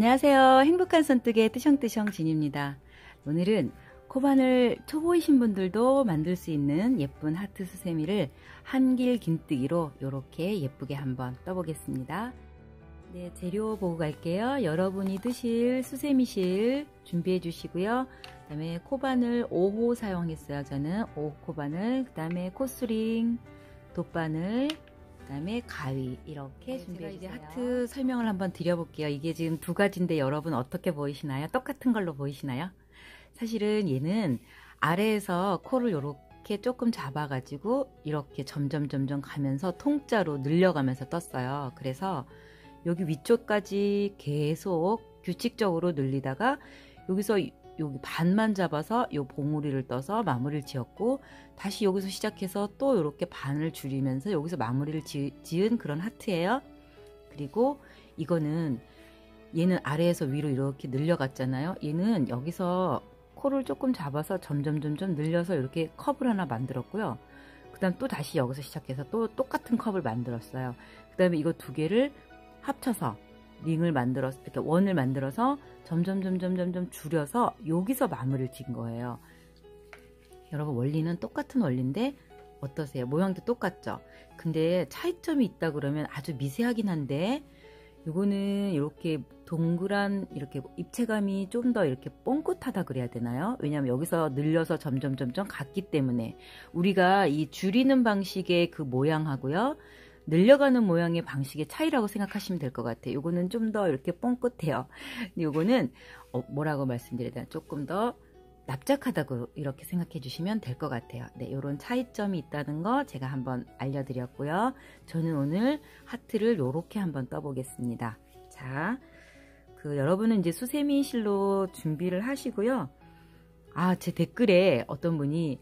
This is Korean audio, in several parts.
안녕하세요. 행복한 손뜨개 뜨숑뜨숑 진입니다. 오늘은 코바늘 초보이신 분들도 만들 수 있는 예쁜 하트 수세미를 한길 긴뜨기로 이렇게 예쁘게 한번 떠보겠습니다. 네, 재료 보고 갈게요. 여러분이 뜨실 수세미실 준비해 주시고요. 그 다음에 코바늘 5호 사용했어요. 저는 5호 코바늘, 그 다음에 코스링, 돗바늘, 그 다음에 가위 이렇게 준비해 주세요. 제가 이제 하트 설명을 한번 드려볼게요. 이게 지금 두 가지인데 여러분 어떻게 보이시나요? 똑같은 걸로 보이시나요? 사실은 얘는 아래에서 코를 이렇게 조금 잡아가지고 이렇게 점점 가면서 통짜로 늘려가면서 떴어요. 그래서 여기 위쪽까지 계속 규칙적으로 늘리다가 여기서 여기 반만 잡아서 요 봉우리를 떠서 마무리를 지었고, 다시 여기서 시작해서 또 이렇게 반을 줄이면서 여기서 마무리를 지은 그런 하트예요. 그리고 이거는 얘는 아래에서 위로 이렇게 늘려갔잖아요. 얘는 여기서 코를 조금 잡아서 점점 늘려서 이렇게 컵을 하나 만들었고요. 그 다음 또 다시 여기서 시작해서 또 똑같은 컵을 만들었어요. 그 다음에 이거 두 개를 합쳐서 링을 만들어서 이렇게 원을 만들어서 점점 줄여서 여기서 마무리를 지은 거예요. 여러분 원리는 똑같은 원리인데 어떠세요? 모양도 똑같죠? 근데 차이점이 있다 그러면 아주 미세하긴 한데, 요거는 이렇게 동그란 이렇게 입체감이 좀 더 이렇게 뻥긋하다 그래야 되나요? 왜냐면 여기서 늘려서 점점 갔기 때문에 우리가 이 줄이는 방식의 그 모양하고요, 늘려가는 모양의 방식의 차이라고 생각하시면 될 것 같아요. 요거는 좀 더 이렇게 뻥끗해요. 근데 요거는 뭐라고 말씀드려야 되나, 조금 더 납작하다고 이렇게 생각해 주시면 될 것 같아요. 네, 요런 차이점이 있다는 거 제가 한번 알려드렸고요. 저는 오늘 하트를 요렇게 한번 떠보겠습니다. 자, 여러분은 이제 수세미 실로 준비를 하시고요. 제 댓글에 어떤 분이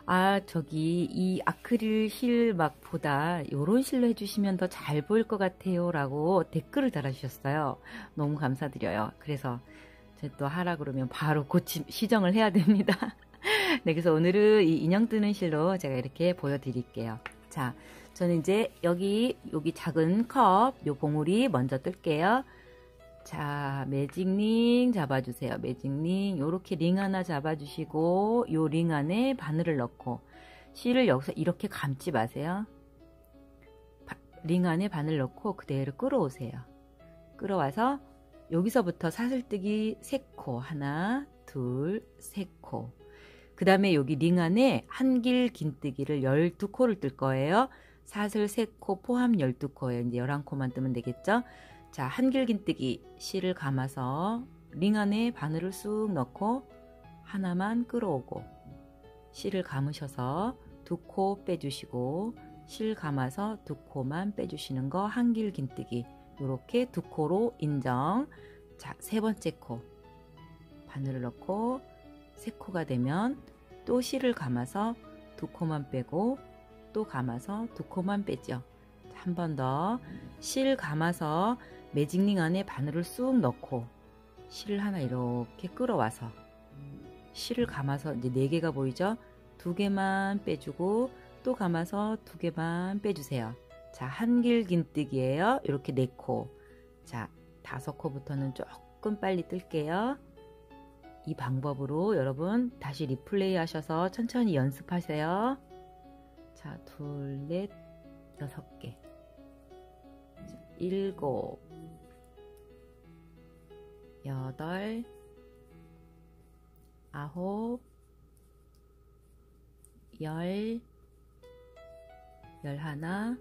저기 이 아크릴 실 보다 요런 실로 해주시면 더 잘 보일 것 같아요 라고 댓글을 달아주셨어요. 너무 감사드려요. 그래서 제가 또 하라 그러면 바로 시정을 해야 됩니다. 네, 그래서 오늘은 이 인형 뜨는 실로 제가 이렇게 보여드릴게요. 자, 저는 이제 여기 작은 컵 요 봉우리 먼저 뜰게요. 자, 매직링 잡아주세요. 매직링 요렇게 링 하나 잡아주시고, 요 링 안에 바늘을 넣고, 실을 여기서 이렇게 감지 마세요. 링 안에 바늘 넣고 그대로 끌어오세요. 끌어와서 여기서부터 사슬뜨기 3코, 하나 둘 3코, 그 다음에 여기 링 안에 한길 긴뜨기를 12코를 뜰 거예요. 사슬 3코 포함 12코예요. 이제 11코만 뜨면 되겠죠. 자, 한길 긴뜨기 실을 감아서 링 안에 바늘을 쑥 넣고 하나만 끌어오고, 실을 감으셔서 2코 빼주시고 실 감아서 2코만 빼주시는 거 한길 긴뜨기. 요렇게 2코로 인정. 자, 세 번째 코 바늘을 넣고 3코가 되면 또 실을 감아서 2코만 빼고 또 감아서 2코만 빼죠. 한 번 더 실 감아서 매직링 안에 바늘을 쑥 넣고 실을 하나 이렇게 끌어와서 실을 감아서 이제 4개가 보이죠? 2개만 빼주고 또 감아서 2개만 빼주세요. 자, 한길 긴뜨기예요. 이렇게 4코. 자, 5코부터는 조금 빨리 뜰게요. 이 방법으로 여러분 다시 리플레이 하셔서 천천히 연습하세요. 자, 2, 넷, 6개, 7, 8, 9, 10, 11,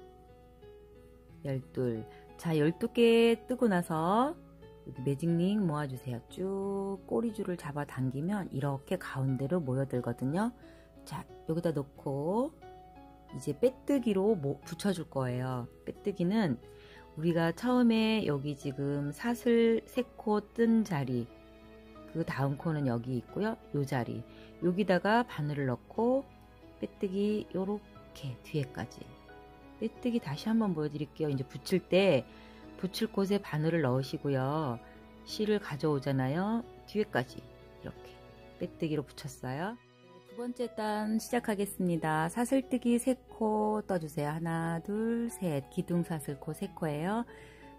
12. 자, 12개 뜨고 나서 여기 매직링 모아주세요. 쭉 꼬리줄을 잡아 당기면 이렇게 가운데로 모여들거든요. 자, 여기다 놓고 이제 빼뜨기로 붙여줄 거예요. 빼뜨기는 우리가 처음에 여기 지금 사슬 3코 뜬 자리, 그 다음 코는 여기 있고요. 요 자리, 여기다가 바늘을 넣고 빼뜨기 요렇게 뒤에까지. 빼뜨기 다시 한번 보여드릴게요. 이제 붙일 때 붙일 곳에 바늘을 넣으시고요. 실을 가져오잖아요. 뒤에까지 이렇게 빼뜨기로 붙였어요. 두 번째 단 시작하겠습니다. 사슬뜨기 3코 떠주세요. 하나 둘 셋, 기둥 사슬코 3코예요.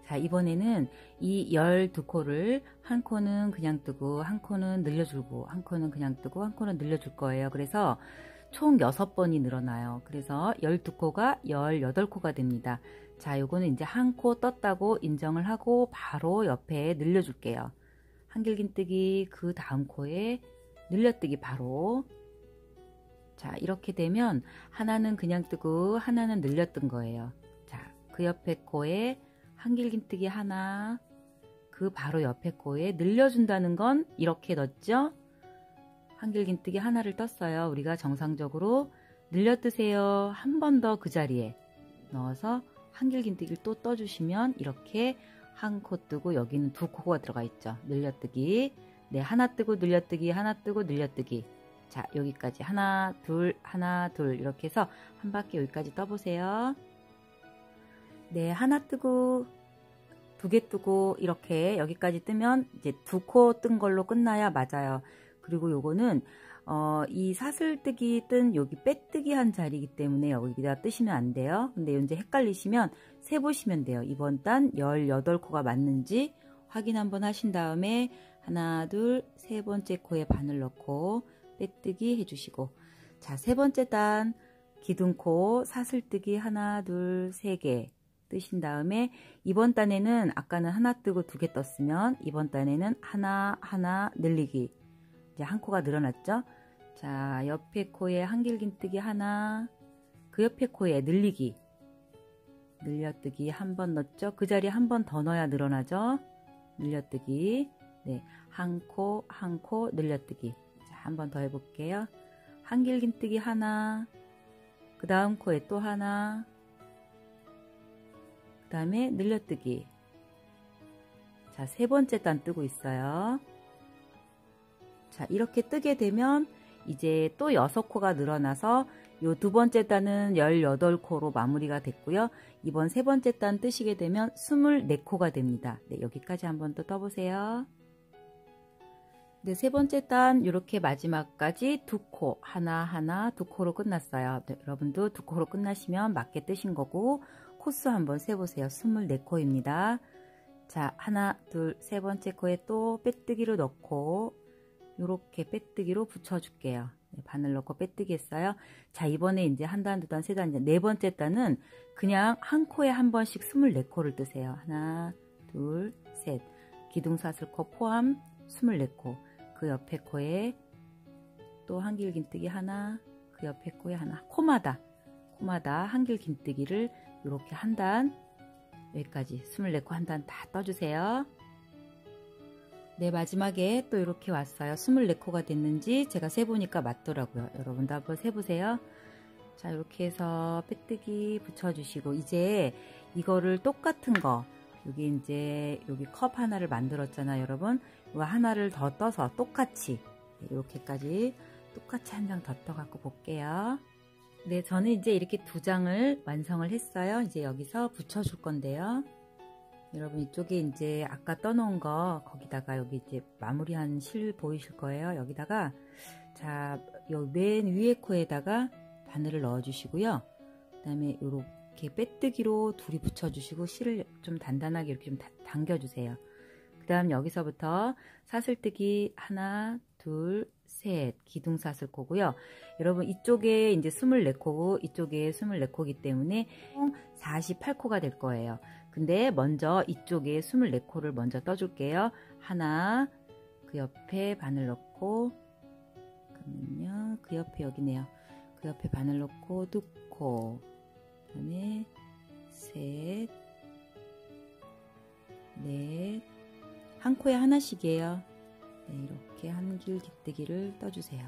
자, 이번에는 이 12코를 한 코는 그냥 뜨고 한 코는 늘려주고 한 코는 그냥 뜨고 한 코는 늘려줄 거예요. 그래서 총 6번이 늘어나요. 그래서 12코가 18코가 됩니다. 자, 요거는 이제 한 코 떴다고 인정을 하고 바로 옆에 늘려줄게요. 한길긴뜨기 그 다음 코에 늘려뜨기 바로. 자, 이렇게 되면 하나는 그냥 뜨고 하나는 늘려뜬 거예요. 자, 그 옆에 코에 한길긴뜨기 하나, 그 바로 옆에 코에 늘려준다는 건 이렇게 넣었죠? 한길긴뜨기 하나를 떴어요. 우리가 정상적으로 늘려뜨세요. 한 번 더 그 자리에 넣어서 한길긴뜨기를 또 떠주시면 이렇게 한 코 뜨고 여기는 2코가 들어가 있죠. 늘려뜨기. 네, 하나 뜨고 늘려뜨기, 하나 뜨고 늘려뜨기. 자, 여기까지 하나, 둘, 하나, 둘 이렇게 해서 한 바퀴 여기까지 떠보세요. 네, 하나 뜨고 2개 뜨고 이렇게 여기까지 뜨면 이제 2코 뜬 걸로 끝나야 맞아요. 그리고 요거는 이 사슬뜨기 뜬 여기 빼뜨기 한 자리이기 때문에 여기다 뜨시면 안 돼요. 근데 이제 헷갈리시면 세보시면 돼요. 이번 단 18코가 맞는지 확인 한번 하신 다음에 하나, 둘, 세 번째 코에 바늘 넣고 빼뜨기 해주시고, 자, 세 번째 단 기둥코 사슬뜨기 하나, 둘, 세 개 뜨신 다음에 이번 단에는 아까는 하나 뜨고 2개 떴으면 이번 단에는 하나, 하나 늘리기. 이제 한 코가 늘어났죠? 자, 옆에 코에 한길긴뜨기 하나, 그 옆에 코에 늘리기. 늘려뜨기 한 번 넣었죠? 그 자리에 한 번 더 넣어야 늘어나죠? 늘려뜨기. 네, 한 코, 한 코 늘려뜨기. 자, 한 번 더 해볼게요. 한길긴뜨기 하나, 그 다음 코에 또 하나, 그 다음에 늘려뜨기. 자, 세 번째 단 뜨고 있어요. 자, 이렇게 뜨게 되면 이제 또 6코가 늘어나서 요 두 번째 단은 18코로 마무리가 됐고요. 이번 세 번째 단 뜨시게 되면 24코가 됩니다. 네, 여기까지 한번 또 떠보세요. 네, 세 번째 단 이렇게 마지막까지 2코, 하나, 하나, 2코로 끝났어요. 네, 여러분도 2코로 끝나시면 맞게 뜨신 거고 코수 한번 세보세요. 24코입니다. 자, 하나, 둘, 세 번째 코에 또 빼뜨기로 넣고 요렇게 빼뜨기로 붙여줄게요. 네, 바늘 넣고 빼뜨기 했어요. 자, 이번에 이제 한 단, 두 단, 세 단, 이제 네 번째 단은 그냥 한 코에 한 번씩 24코를 뜨세요. 하나, 둘, 셋. 기둥사슬코 포함 24코. 그 옆에 코에 또 한길긴뜨기 하나, 그 옆에 코에 하나. 코마다 한길긴뜨기를 이렇게 한 단, 여기까지 24코 한 단 다 떠주세요. 네, 마지막에 또 이렇게 왔어요. 24코가 됐는지 제가 세보니까 맞더라고요. 여러분도 한번 세보세요. 자, 이렇게 해서 빼뜨기 붙여주시고, 이제 이거를 똑같은 거, 여기 이제 여기 컵 하나를 만들었잖아요, 여러분. 이거 하나를 더 떠서 똑같이 이렇게까지 똑같이 한 장 더 떠갖고 볼게요. 네, 저는 이제 이렇게 2장을 완성을 했어요. 이제 여기서 붙여줄 건데요. 여러분, 이쪽에 이제 아까 떠놓은 거 거기다가 여기 이제 마무리한 실 보이실 거예요. 여기다가 자, 요 맨 위에 코에다가 바늘을 넣어 주시고요. 그 다음에 요렇게 빼뜨기로 둘이 붙여 주시고 실을 좀 단단하게 이렇게 좀 당겨 주세요. 그 다음 여기서부터 사슬뜨기 하나, 둘, 셋 기둥사슬코고요. 여러분, 이쪽에 이제 24코고 이쪽에 24코기 때문에 총 48코가 될 거예요. 근데 먼저 이쪽에 24코를 먼저 떠줄게요. 하나, 그 옆에 바늘 넣고, 그러면요, 그 옆에 여기네요. 그 옆에 바늘 넣고 2코, 그 다음에 셋, 넷, 한 코에 하나씩이에요. 네, 이렇게 한길긴뜨기를 떠주세요.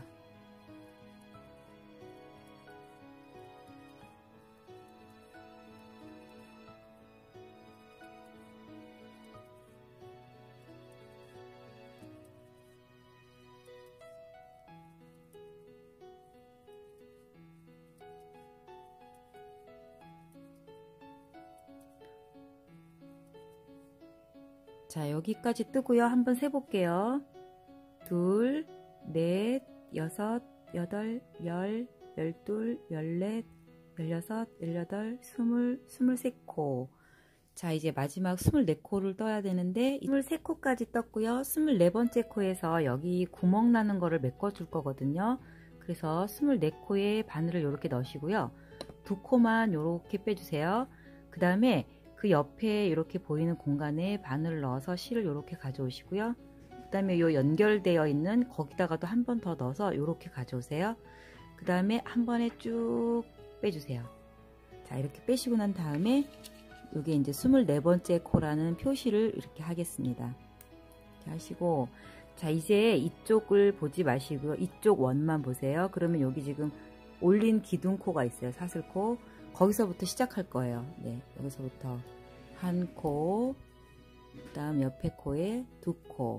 자, 여기까지 뜨고요. 한번 세볼게요. 2, 4, 6, 8, 10, 12, 14, 16, 18, 20, 23코. 자, 이제 마지막 24코를 떠야 되는데 23코까지 떴고요. 24번째 코에서 여기 구멍 나는 거를 메꿔 줄 거거든요. 그래서 24코에 바늘을 이렇게 넣으시고요. 2코만 이렇게 빼주세요. 그 다음에 그 옆에 이렇게 보이는 공간에 바늘을 넣어서 실을 이렇게 가져오시고요. 그 다음에 요 연결되어 있는 거기다가도 한 번 더 넣어서 이렇게 가져오세요. 그 다음에 한 번에 쭉 빼주세요. 자, 이렇게 빼시고 난 다음에 요게 이제 24번째 코라는 표시를 이렇게 하겠습니다. 이렇게 하시고, 자, 이제 이쪽을 보지 마시고요. 이쪽 원만 보세요. 그러면 여기 지금 올린 기둥코가 있어요. 사슬코. 거기서부터 시작할 거예요. 네, 여기서부터 한 코, 그 다음 옆에 코에 2코.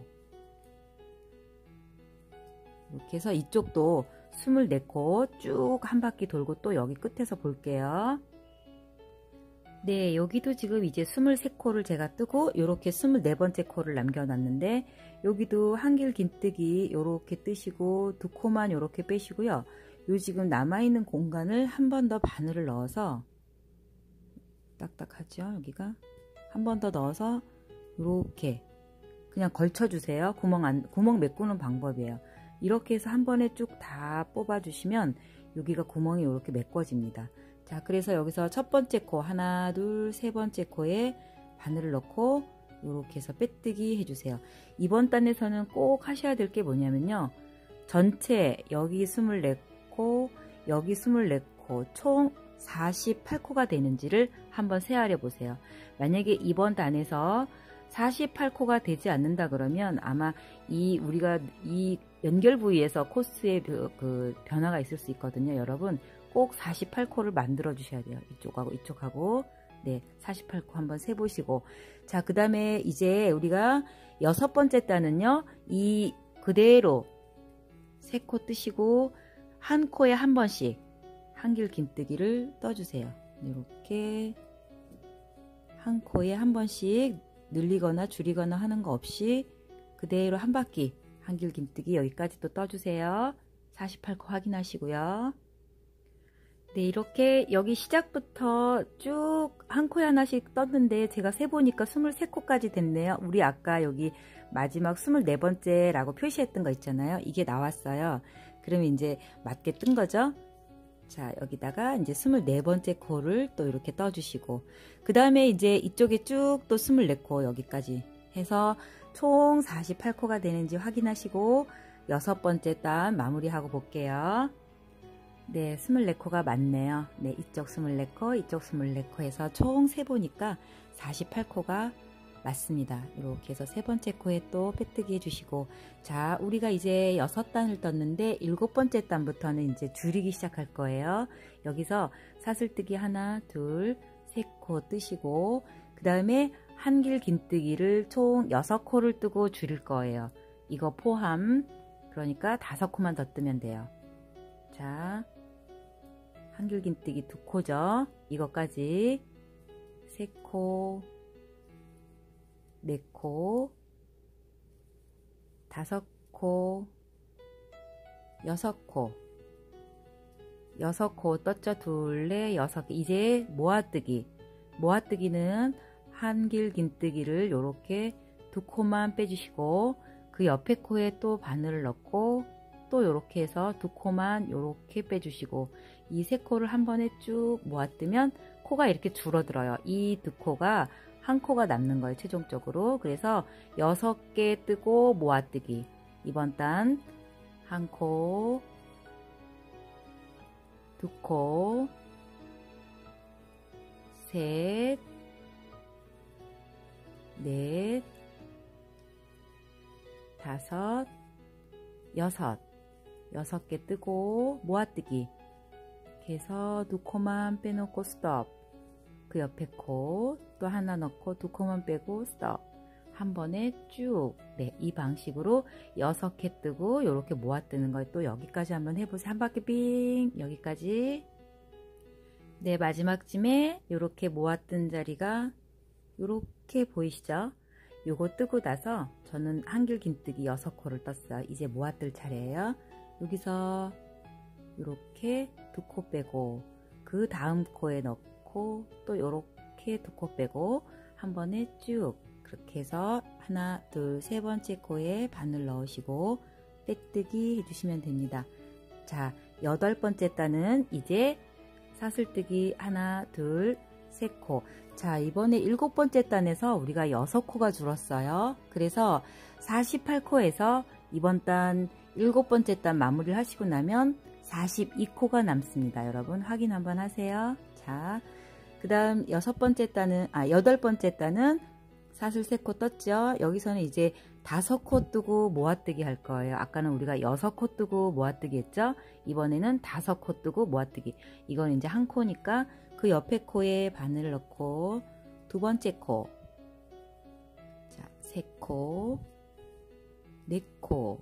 이렇게 해서 이쪽도 24코 쭉 한 바퀴 돌고 또 여기 끝에서 볼게요. 네, 여기도 지금 이제 23코를 제가 뜨고 이렇게 24번째 코를 남겨놨는데 여기도 한길 긴뜨기 이렇게 뜨시고 2코만 이렇게 빼시고요. 요 지금 남아있는 공간을 한 번 더 바늘을 넣어서 딱딱하죠? 여기가 한 번 더 넣어서 이렇게 그냥 걸쳐주세요. 구멍 메꾸는 방법이에요. 이렇게 해서 한 번에 쭉 다 뽑아주시면 여기가 구멍이 이렇게 메꿔집니다. 자, 그래서 여기서 첫 번째 코 하나 둘 세 번째 코에 바늘을 넣고 이렇게 해서 빼뜨기 해주세요. 이번 단에서는 꼭 하셔야 될 게 뭐냐면요, 전체 여기 24코 여기 24코 총 48코가 되는지를 한번 세알해 보세요. 만약에 이번 단에서 48코가 되지 않는다 그러면 아마 우리가 이 연결 부위에서 코스의 그 변화가 있을 수 있거든요. 여러분 꼭 48코를 만들어 주셔야 돼요. 이쪽하고 이쪽하고. 네, 48코 한번 세보시고. 자, 그 다음에 이제 우리가 6번째 단은요, 이 그대로 3코 뜨시고 한 코에 한 번씩 한길 긴뜨기를 떠주세요. 이렇게 한 코에 한 번씩 늘리거나 줄이거나 하는 거 없이 그대로 한 바퀴 한길 긴뜨기 여기까지 또 떠주세요. 48코 확인하시고요. 네, 이렇게 여기 시작부터 쭉 한 코에 하나씩 떴는데 제가 세보니까 23코까지 됐네요. 우리 아까 여기 마지막 24번째라고 표시했던 거 있잖아요. 이게 나왔어요. 그러면 이제 맞게 뜬 거죠. 자, 여기다가 이제 24번째 코를 또 이렇게 떠주시고, 그 다음에 이제 이쪽에 쭉 또 24코 여기까지 해서 총 48코가 되는지 확인하시고 6번째 단 마무리하고 볼게요. 네, 24코가 맞네요. 네, 이쪽 24코, 이쪽 24코 해서 총 세보니까 48코가 맞습니다. 이렇게 해서 세 번째 코에 또 빼뜨기 해주시고, 자, 우리가 이제 6단을 떴는데 7번째 단부터는 이제 줄이기 시작할 거예요. 여기서 사슬뜨기 하나, 둘, 세 코 뜨시고, 그 다음에 한길 긴뜨기를 총 6코를 뜨고 줄일 거예요. 이거 포함. 그러니까 5코만 더 뜨면 돼요. 자, 한길 긴뜨기 2코죠. 이것까지 3코, 4코, 5코, 6코, 6코 떴죠. 둘, 넷, 6개. 이제 모아뜨기. 모아뜨기는 한길 긴뜨기를 이렇게 2코만 빼주시고 그 옆에 코에 또 바늘을 넣고 또 이렇게 해서 2코만 이렇게 빼주시고 이 3코를 한 번에 쭉 모아뜨면 코가 이렇게 줄어들어요. 이 2코가 한 코가 남는 거예요, 최종적으로. 그래서 6개 뜨고 모아뜨기. 이번 단 한 코, 2코, 셋, 넷, 5, 6개 뜨고 모아뜨기. 이렇게 해서 2코만 빼놓고 스톱. 그 옆에 코 또 하나 넣고 2코만 빼고 스톱. 한 번에 쭉. 네, 이 방식으로 6개 뜨고 이렇게 모아 뜨는 걸 또 여기까지 한번 해보세요. 한 바퀴 빙 여기까지. 네, 마지막쯤에 이렇게 모아 뜬 자리가 이렇게 보이시죠? 요거 뜨고 나서 저는 한길 긴뜨기 6코를 떴어요. 이제 모아 뜰 차례예요. 여기서 이렇게 2코 빼고 그 다음 코에 넣고 또 이렇게 2코 빼고 한 번에 쭉 그렇게 해서 하나, 둘, 세 번째 코에 바늘 넣으시고 빼뜨기 해주시면 됩니다. 자, 8번째 단은 이제 사슬뜨기 하나, 둘, 세 코. 자, 이번에 7번째 단에서 우리가 6코가 줄었어요. 그래서 48코에서 이번 단 7번째 단 마무리를 하시고 나면 42코가 남습니다. 여러분 확인 한번 하세요. 자, 그 다음 8번째 단은 사슬 3코 떴죠. 여기서는 이제 5코 뜨고 모아뜨기 할 거예요. 아까는 우리가 6코 뜨고 모아뜨기 했죠. 이번에는 5코 뜨고 모아뜨기. 이건 이제 한 코니까 그 옆에 코에 바늘을 넣고 두 번째 코, 자, 3코, 4코,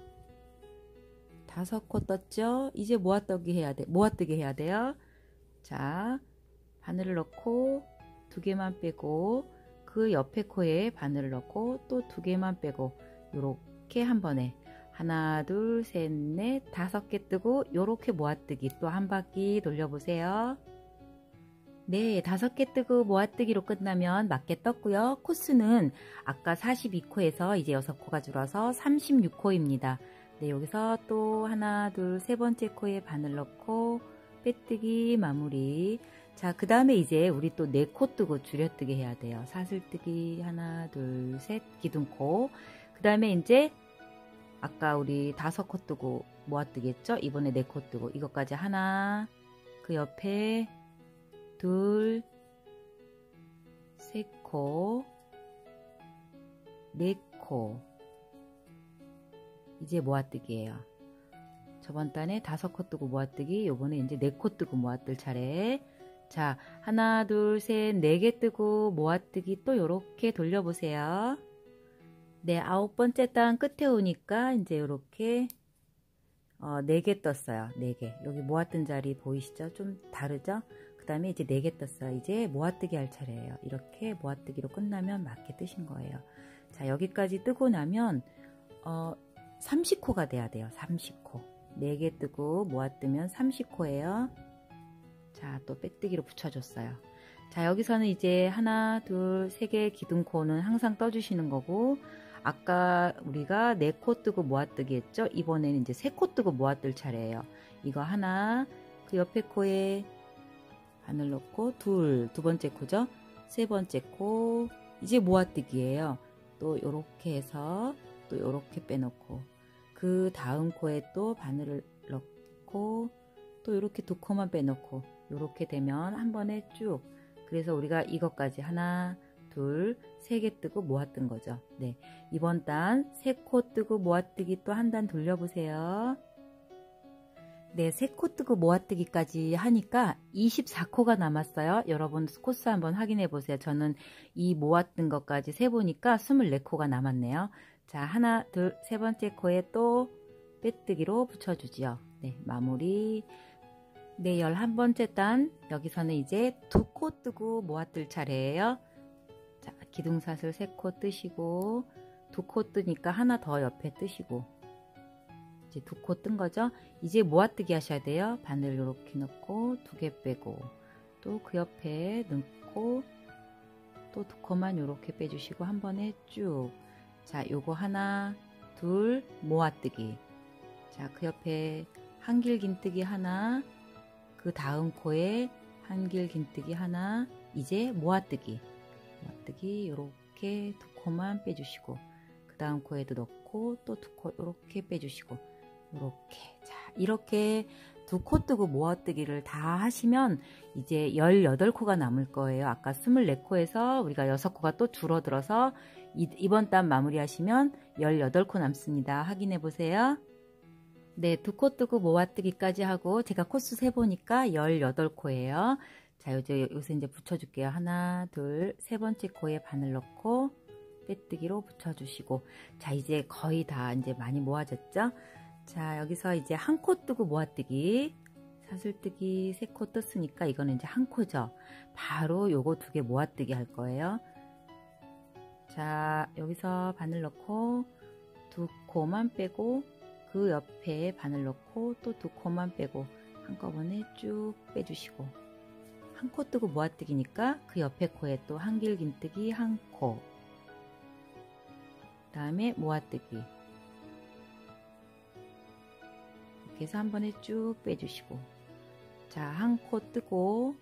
5코 떴죠. 이제 모아뜨기 해야 돼요. 자, 바늘을 넣고 2개만 빼고 그 옆에 코에 바늘을 넣고 또 2개만 빼고 요렇게 한 번에 하나, 둘, 셋, 넷, 5개 뜨고 요렇게 모아뜨기 또 한 바퀴 돌려보세요. 네, 5개 뜨고 모아뜨기로 끝나면 맞게 떴고요. 코스는 아까 42코에서 이제 6코가 줄어서 36코입니다. 네, 여기서 또 하나, 둘, 세 번째 코에 바늘 넣고 빼뜨기 마무리. 자, 그 다음에 이제 우리 또 4코 뜨고 줄여뜨기 해야 돼요. 사슬뜨기 하나, 둘, 셋, 기둥코. 그 다음에 이제 아까 우리 5코 뜨고 모아뜨기 했죠? 이번에 4코 뜨고 이것까지 하나, 그 옆에 둘, 3코, 4코. 이제 모아뜨기예요. 저번 단에 5코 뜨고 모아뜨기, 요번에 이제 4코 뜨고 모아뜰 차례. 자, 하나, 둘, 셋, 4개 뜨고 모아뜨기 또 요렇게 돌려보세요. 네, 9번째 단 끝에 오니까 이제 요렇게 4개 떴어요. 4개. 여기 모아뜬 자리 보이시죠? 좀 다르죠? 그 다음에 이제 4개 떴어요. 이제 모아뜨기 할 차례예요. 이렇게 모아뜨기로 끝나면 맞게 뜨신 거예요. 자, 여기까지 뜨고 나면 30코가 돼야 돼요. 30코. 4개 뜨고 모아뜨면 30코예요. 자, 또 빼뜨기로 붙여줬어요. 자, 여기서는 이제 하나, 둘, 3개 기둥코는 항상 떠주시는 거고, 아까 우리가 4코 뜨고 모아뜨기 했죠? 이번에는 이제 3코 뜨고 모아뜰 차례예요. 이거 하나, 그 옆에 코에 바늘 넣고 두 번째 코죠? 세 번째 코, 이제 모아뜨기예요. 또 요렇게 해서 또 요렇게 빼놓고 그 다음 코에 또 바늘을 넣고 또 요렇게 2코만 빼놓고 요렇게 되면 한 번에 쭉. 그래서 우리가 이것까지 하나, 둘, 3개 뜨고 모아뜬 거죠. 네, 이번 단 3코 뜨고 모아뜨기 또 한 단 돌려보세요. 네, 3코 뜨고 모아뜨기까지 하니까 24코가 남았어요. 여러분 코스 한번 확인해 보세요. 저는 이 모아뜬 것까지 세보니까 24코가 남았네요. 자, 하나, 둘, 세 번째 코에 또 빼뜨기로 붙여주지요. 네, 마무리. 네, 11번째 단, 여기서는 이제 2코 뜨고 모아뜰 차례예요. 자, 기둥사슬 3코 뜨시고 2코 뜨니까 하나 더 옆에 뜨시고 이제 2코 뜬 거죠. 이제 모아뜨기 하셔야 돼요. 바늘 이렇게 넣고 2개 빼고 또 그 옆에 넣고 또 2코만 이렇게 빼주시고 한 번에 쭉. 자, 요거 하나, 둘, 모아뜨기. 자, 그 옆에 한길 긴뜨기 하나, 그 다음 코에 한길 긴뜨기 하나, 이제 모아뜨기. 모아뜨기 요렇게 2코만 빼주시고 그 다음 코에도 넣고 또 2코 요렇게 빼주시고 요렇게. 자, 이렇게 2코 뜨고 모아뜨기를 다 하시면 이제 18코가 남을 거예요. 아까 24코에서 우리가 6코가 또 줄어들어서 이번 단 마무리 하시면 18코 남습니다. 확인해 보세요. 네, 2코 뜨고 모아뜨기까지 하고 제가 코스 세보니까 18코예요. 자, 요새 이제 붙여줄게요. 하나, 둘, 세 번째 코에 바늘 넣고 빼뜨기로 붙여주시고. 자, 이제 거의 다 이제 많이 모아졌죠? 자, 여기서 이제 한 코 뜨고 모아뜨기, 사슬뜨기 3코 떴으니까 이거는 이제 한 코죠. 바로 요거 2개 모아뜨기 할 거예요. 자, 여기서 바늘 넣고 2코만 빼고 그 옆에 바늘 넣고 또 2코만 빼고 한꺼번에 쭉 빼주시고 한 코 뜨고 모아뜨기니까 그 옆에 코에 또 한길긴뜨기 한 코, 그 다음에 모아뜨기. 이렇게 해서 한 번에 쭉 빼주시고, 자, 한 코 뜨고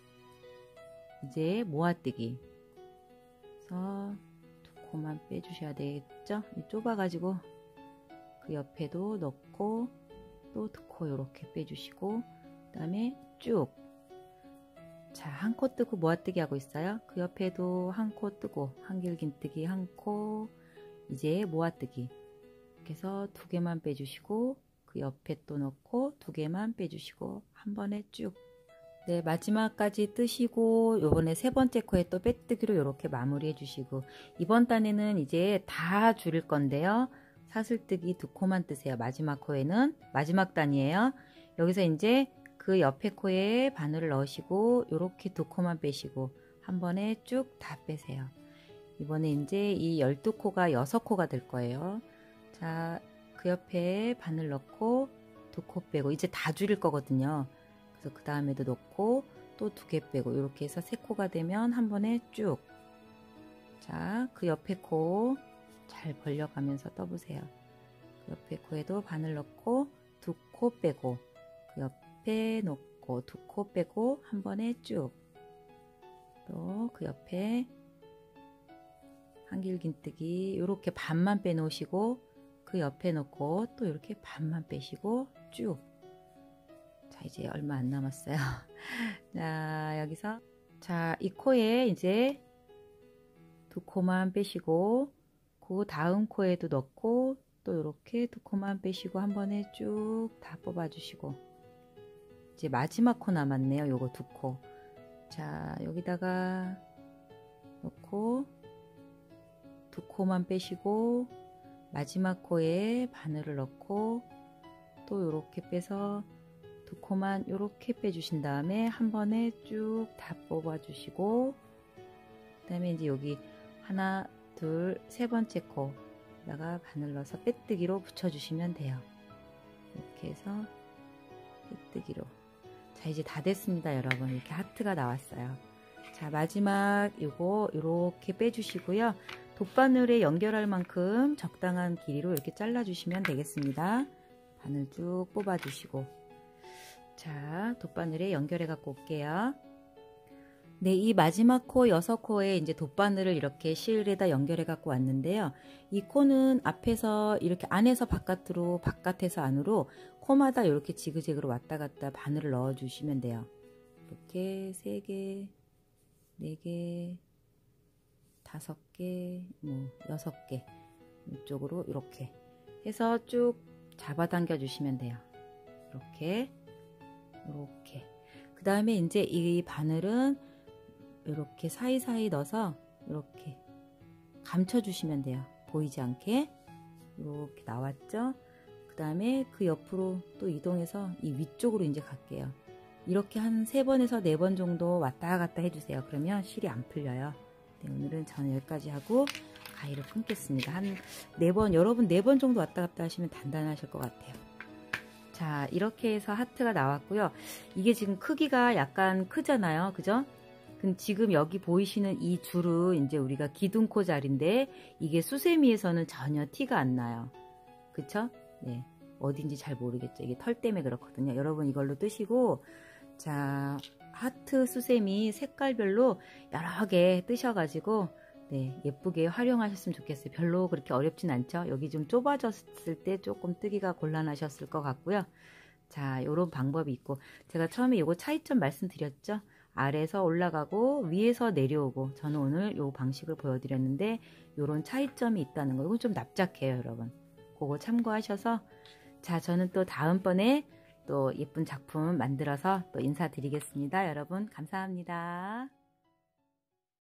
이제 모아뜨기. 그래서 두 코만 빼주셔야 되겠죠? 좁아가지고 그 옆에도 넣고 또 두 코 이렇게 빼주시고, 그 다음에 쭉. 자, 한 코 뜨고 모아뜨기 하고 있어요. 그 옆에도 한 코 뜨고 한길긴뜨기 한 코, 이제 모아뜨기. 이렇게 해서 두 개만 빼주시고 그 옆에 또 넣고 두 개만 빼주시고 한 번에 쭉. 네, 마지막까지 뜨시고 요번에 세 번째 코에 또 빼뜨기로 이렇게 마무리해 주시고, 이번 단에는 이제 다 줄일 건데요. 사슬뜨기 두 코만 뜨세요. 마지막 코에는, 마지막 단이에요. 여기서 이제 그 옆에 코에 바늘을 넣으시고 요렇게 두 코만 빼시고 한 번에 쭉 다 빼세요. 이번에 이제 이 12코가 6코가 될 거예요. 자, 그 옆에 바늘 넣고 두 코 빼고 이제 다 줄일 거거든요. 그래서 그 다음에도 넣고 또 두 개 빼고 이렇게 해서 세 코가 되면 한 번에 쭉. 자, 그 옆에 코 잘 벌려가면서 떠보세요. 그 옆에 코에도 바늘 넣고 두 코 빼고 그 옆에 넣고 두 코 빼고 한 번에 쭉. 또 그 옆에 한길긴뜨기 이렇게 반만 빼놓으시고 그 옆에 넣고 또 이렇게 반만 빼시고 쭉. 자, 이제 얼마 안 남았어요. 자, 여기서 자, 이 코에 이제 두 코만 빼시고 그 다음 코에도 넣고 또 이렇게 두 코만 빼시고 한 번에 쭉 다 뽑아 주시고, 이제 마지막 코 남았네요. 요거 두 코. 자, 여기다가 넣고 두 코만 빼시고 마지막 코에 바늘을 넣고 또 이렇게 빼서 두 코만 이렇게 빼주신 다음에 한 번에 쭉 다 뽑아 주시고, 그 다음에 이제 여기 하나 둘 세 번째 코에다가 바늘 넣어서 빼뜨기로 붙여주시면 돼요. 이렇게 해서 빼뜨기로. 자, 이제 다 됐습니다. 여러분, 이렇게 하트가 나왔어요. 자, 마지막 요거 이렇게 빼주시고요. 돗바늘에 연결할 만큼 적당한 길이로 이렇게 잘라주시면 되겠습니다. 바늘 쭉 뽑아주시고, 자, 돗바늘에 연결해 갖고 올게요. 네, 이 마지막 코 6코에 이제 돗바늘을 이렇게 실에다 연결해 갖고 왔는데요. 이 코는 앞에서 이렇게 안에서 바깥으로, 바깥에서 안으로 코마다 이렇게 지그재그로 왔다 갔다 바늘을 넣어 주시면 돼요. 이렇게 3개, 4개, 5개, 뭐 6개 이쪽으로 이렇게 해서 쭉 잡아당겨 주시면 돼요. 이렇게 그 다음에 이제 이 바늘은 이렇게 사이사이 넣어서 이렇게 감춰 주시면 돼요. 보이지 않게. 이렇게 나왔죠. 그 다음에 그 옆으로 또 이동해서 이 위쪽으로 이제 갈게요. 이렇게 한 3번에서 4번 정도 왔다 갔다 해주세요. 그러면 실이 안 풀려요. 네, 오늘은 저는 여기까지 하고 가위를 끊겠습니다. 한 4번, 여러분 4번 정도 왔다 갔다 하시면 단단하실 것 같아요. 자, 이렇게 해서 하트가 나왔고요. 이게 지금 크기가 약간 크잖아요. 그죠? 지금 여기 보이시는 이 줄은 이제 우리가 기둥코 자리인데 이게 수세미에서는 전혀 티가 안 나요. 그쵸? 네. 어딘지 잘 모르겠죠. 이게 털 때문에 그렇거든요. 여러분 이걸로 뜨시고, 자, 하트 수세미 색깔별로 여러 개 뜨셔가지고, 네, 예쁘게 활용하셨으면 좋겠어요. 별로 그렇게 어렵진 않죠. 여기 좀 좁아졌을 때 조금 뜨기가 곤란하셨을 것 같고요. 자, 요런 방법이 있고, 제가 처음에 요거 차이점 말씀드렸죠. 아래에서 올라가고 위에서 내려오고, 저는 오늘 요 방식을 보여드렸는데 요런 차이점이 있다는 거, 이건 좀 납작해요. 여러분 그거 참고하셔서, 자, 저는 또 다음번에 또 예쁜 작품 만들어서 또 인사드리겠습니다. 여러분 감사합니다.